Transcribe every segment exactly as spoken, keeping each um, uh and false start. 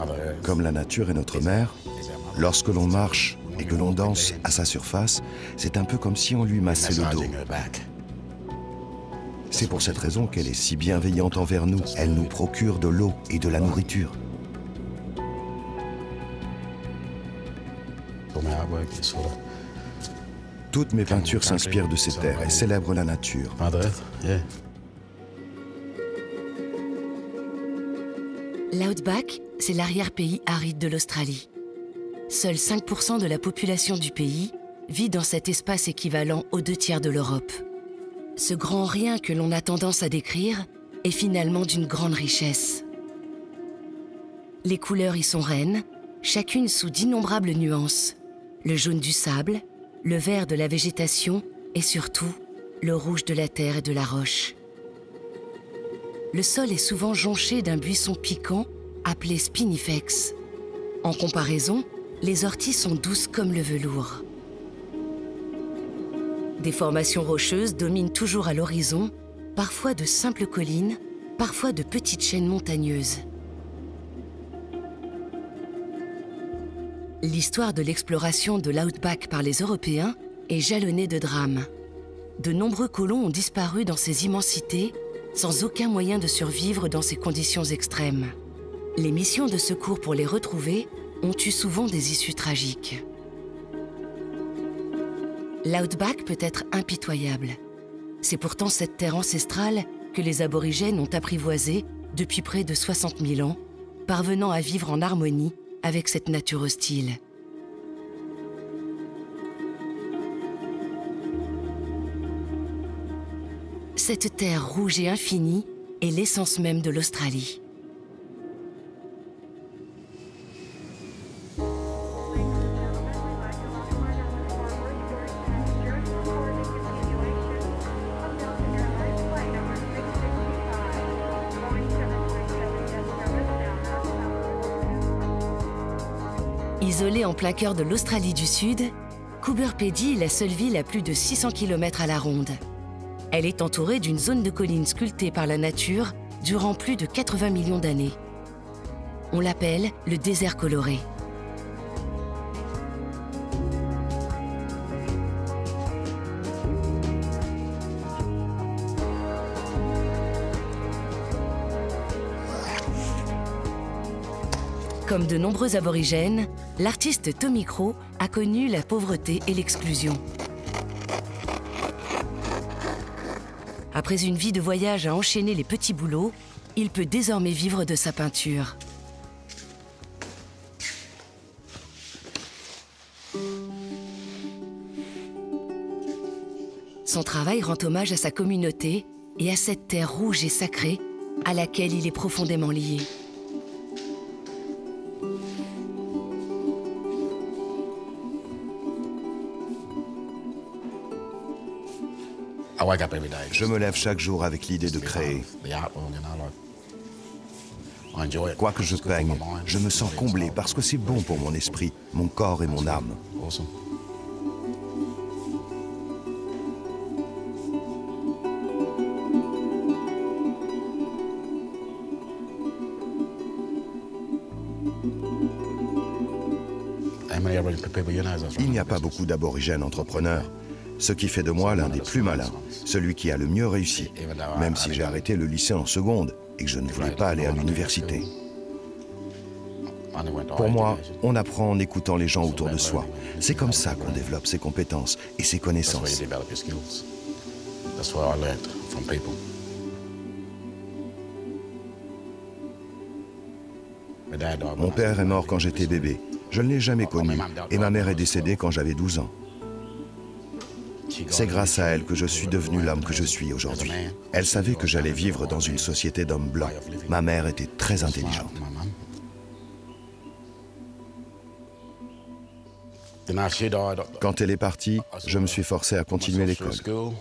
Comme la nature est notre mère, lorsque l'on marche et que l'on danse à sa surface, c'est un peu comme si on lui massait le dos. C'est pour cette raison qu'elle est si bienveillante envers nous. Elle nous procure de l'eau et de la nourriture. Toutes mes peintures s'inspirent de ces terres et célèbrent la nature. L'Outback, c'est l'arrière-pays aride de l'Australie. Seuls cinq pour cent de la population du pays vit dans cet espace équivalent aux deux tiers de l'Europe. Ce grand rien que l'on a tendance à décrire est finalement d'une grande richesse. Les couleurs y sont reines, chacune sous d'innombrables nuances. Le jaune du sable, le vert de la végétation et surtout, le rouge de la terre et de la roche. Le sol est souvent jonché d'un buisson piquant appelé spinifex. En comparaison, les orties sont douces comme le velours. Des formations rocheuses dominent toujours à l'horizon, parfois de simples collines, parfois de petites chaînes montagneuses. L'histoire de l'exploration de l'Outback par les Européens est jalonnée de drames. De nombreux colons ont disparu dans ces immensités, sans aucun moyen de survivre dans ces conditions extrêmes. Les missions de secours pour les retrouver ont eu souvent des issues tragiques. L'Outback peut être impitoyable. C'est pourtant cette terre ancestrale que les aborigènes ont apprivoisée depuis près de soixante mille ans, parvenant à vivre en harmonie avec cette nature hostile. Cette terre rouge et infinie est l'essence même de l'Australie. Isolée en plein cœur de l'Australie du Sud, Coober Pedy est la seule ville à plus de six cents kilomètres à la ronde. Elle est entourée d'une zone de collines sculptée par la nature durant plus de quatre-vingts millions d'années. On l'appelle le désert coloré. Comme de nombreux aborigènes, l'artiste Tommy Crow a connu la pauvreté et l'exclusion. Après une vie de voyage à enchaîner les petits boulots, il peut désormais vivre de sa peinture. Son travail rend hommage à sa communauté et à cette terre rouge et sacrée à laquelle il est profondément lié. Je me lève chaque jour avec l'idée de créer. Quoi que je peigne, je me sens comblé parce que c'est bon pour mon esprit, mon corps et mon âme. Il n'y a pas beaucoup d'aborigènes entrepreneurs, ce qui fait de moi l'un des plus malins, celui qui a le mieux réussi, même si j'ai arrêté le lycée en seconde et que je ne voulais pas aller à l'université. Pour moi, on apprend en écoutant les gens autour de soi. C'est comme ça qu'on développe ses compétences et ses connaissances. Mon père est mort quand j'étais bébé. Je ne l'ai jamais connu et ma mère est décédée quand j'avais douze ans. C'est grâce à elle que je suis devenu l'homme que je suis aujourd'hui. Elle savait que j'allais vivre dans une société d'hommes blancs. Ma mère était très intelligente. Quand elle est partie, je me suis forcé à continuer l'école.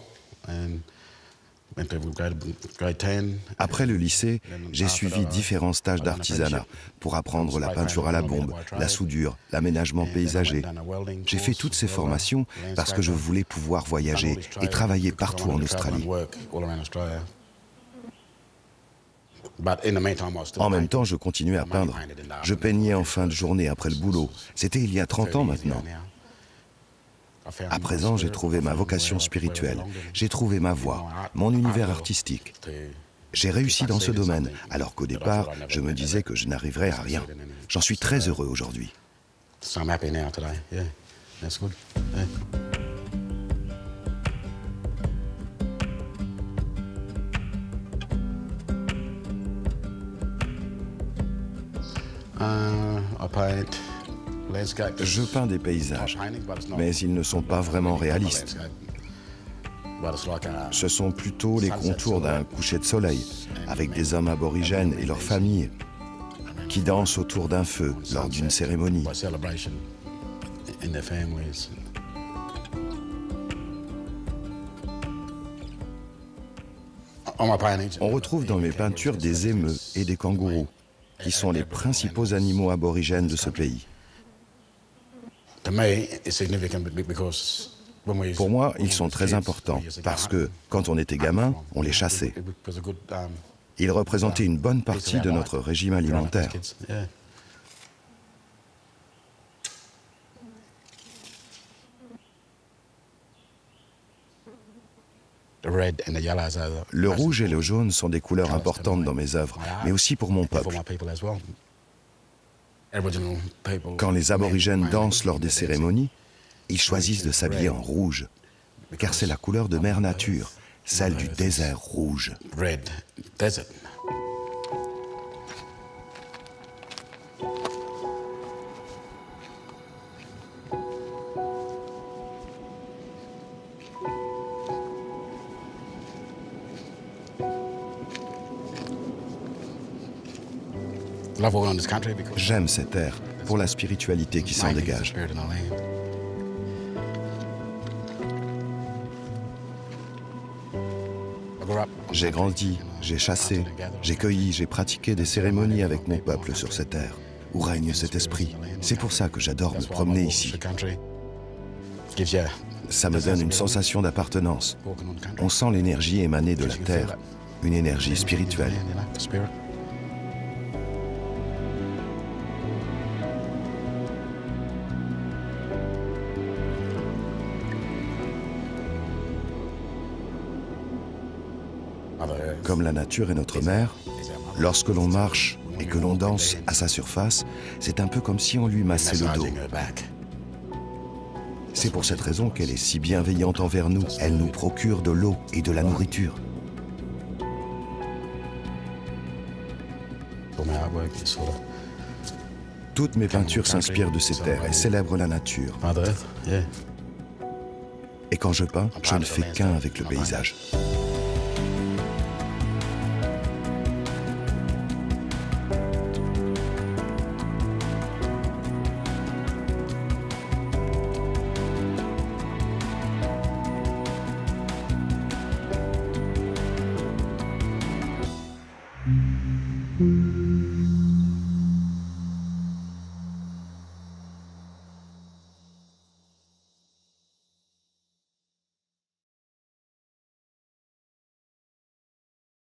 Après le lycée, j'ai suivi différents stages d'artisanat pour apprendre la peinture à la bombe, la soudure, l'aménagement paysager. J'ai fait toutes ces formations parce que je voulais pouvoir voyager et travailler partout en Australie. En même temps, je continuais à peindre. Je peignais en fin de journée après le boulot. C'était il y a trente ans maintenant. À présent, j'ai trouvé ma vocation spirituelle. J'ai trouvé ma voie, mon univers artistique. J'ai réussi dans ce domaine, alors qu'au départ, je me disais que je n'arriverais à rien. J'en suis très heureux aujourd'hui. Je peins des paysages, mais ils ne sont pas vraiment réalistes. Ce sont plutôt les contours d'un coucher de soleil, avec des hommes aborigènes et leurs familles qui dansent autour d'un feu lors d'une cérémonie. On retrouve dans mes peintures des émeus et des kangourous, qui sont les principaux animaux aborigènes de ce pays. Pour moi, ils sont très importants, parce que, quand on était gamin, on les chassait. Ils représentaient une bonne partie de notre régime alimentaire. Le rouge et le jaune sont des couleurs importantes dans mes œuvres, mais aussi pour mon peuple. Quand les aborigènes dansent lors des cérémonies, ils choisissent de s'habiller en rouge, car c'est la couleur de Mère Nature, celle du désert rouge. J'aime cette terre pour la spiritualité qui s'en dégage. J'ai grandi, j'ai chassé, j'ai cueilli, j'ai pratiqué des cérémonies avec mon peuple sur cette terre, où règne cet esprit. C'est pour ça que j'adore me promener ici. Ça me donne une sensation d'appartenance. On sent l'énergie émanée de la terre, une énergie spirituelle. Comme la nature est notre mère, lorsque l'on marche et que l'on danse à sa surface, c'est un peu comme si on lui massait le dos. C'est pour cette raison qu'elle est si bienveillante envers nous. Elle nous procure de l'eau et de la nourriture. Toutes mes peintures s'inspirent de ces terres et célèbrent la nature. Et quand je peins, je ne fais qu'un avec le paysage.